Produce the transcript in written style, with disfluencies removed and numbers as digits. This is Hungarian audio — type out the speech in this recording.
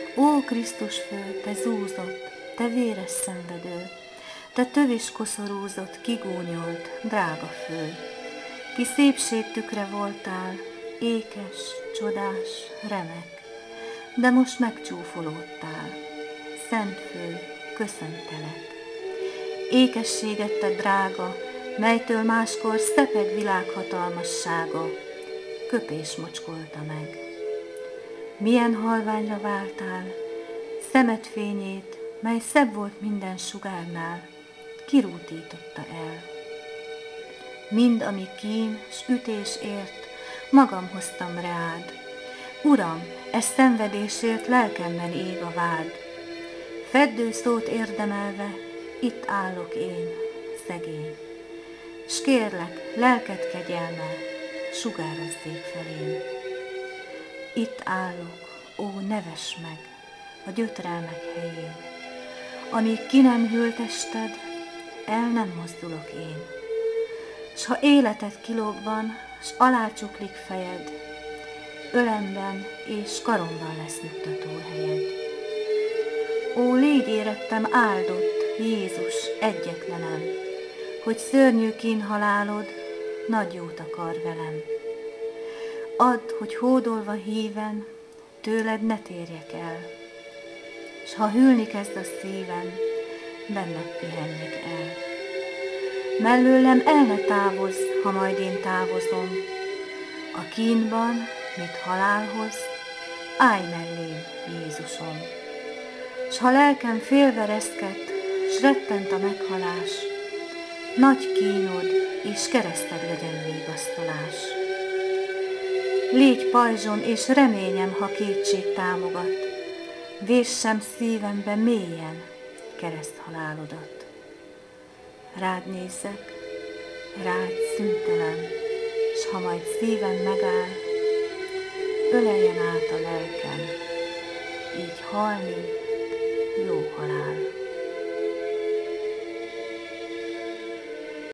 Ó Krisztus fő, te zúzott, te véres szenvedő, te tövis koszorúzott, kigúnyolt, drága fő, ki szépség tükre voltál, ékes, csodás, remek, de most megcsúfolódtál, szent fő, köszöntelek. Ékességet te drága, melytől máskor szepeg világhatalmassága, köpés mocskolta meg. Milyen halványra váltál, szemed fényét, mely szebb volt minden sugárnál, kirútította el. Mind, ami kín s ütés ért, magam hoztam reád. Uram, e szenvedésért lelkemben ég a vád. Feddő szót érdemelve, itt állok én, szegény. S kérlek, lelked kegyelme, sugározzék felém. Itt állok, ó, ne vess meg a gyötrelmek helyén. Amíg ki nem hűl tested, el nem mozdulok én. S ha életed kilógban, s alácsuklik fejed, ölemben és karomban lesz nyugtató helyed. Ó, légy érettem áldott, Jézus, egyetlenem, hogy szörnyű kínhalálod nagy jót akar velem. Add, hogy hódolva híven, tőled ne térjek el, s ha hűlni kezd a szívem, benned pihenjek el. Mellőlem el ne távozz, ha majd én távozom, a kínban, mit halálhoz, állj mellém, Jézusom. S ha lelkem félvereszkedt, s rettent a meghalás, nagy kínod és kereszted legyen vigasztalás. Légy pajzsom és reményem, ha kétség támogat, véssem szívembe mélyen kereszthalálodat. Rád nézzek, rád szüntelen, s ha majd szívem megáll, öleljen át a lelkem, így halni jó halál.